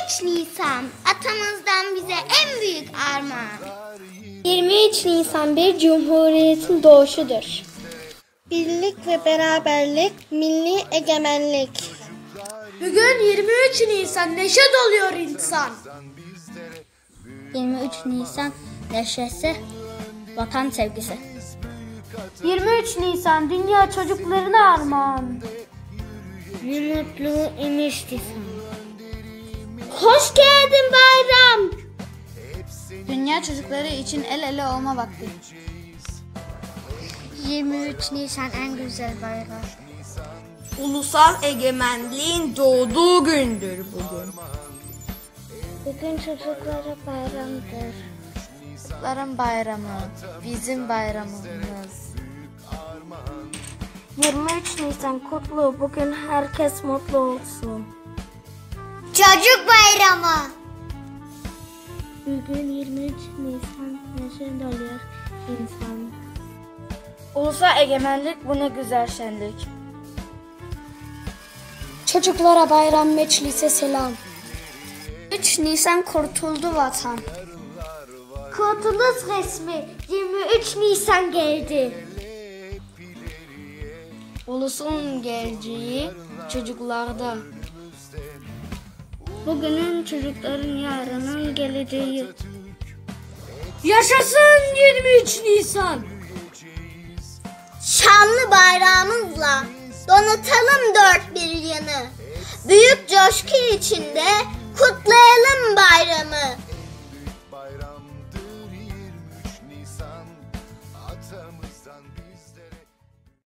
23 Nisan atamızdan bize en büyük armağan. 23 Nisan bir cumhuriyetin doğuşudur. Birlik ve beraberlik, milli egemenlik. Bugün 23 Nisan neşe doluyor insan. 23 Nisan neşesi, vatan sevgisi. 23 Nisan dünya çocuklarına armağan. Bir mutlu imişti sana. Hoş geldin bayram. Dünya çocukları için el ele olma vakti. 23 Nisan en güzel bayram. Ulusal egemenliğin doğduğu gündür bugün. Bugün çocuklara bayramdır. Çocukların bayramı, bizim bayramımız. 23 Nisan kutlu, bugün herkes mutlu olsun. Çocuk bayramı. Bugün 23 Nisan neşe doluyor insan. Ulusal egemenlik bu ne güzel şenlik. Çocuklara bayram meclise selam. 3 Nisan kurtuldu vatan. Kurtuluş resmi 23 Nisan geldi. Ulusun geleceği çocuklarda. Bugünün çocukların yarının geleceği. Yaşasın 23 Nisan. Şanlı bayrağımızla donatalım dört bir yanı. Büyük coşku içinde kutlayalım bayramı.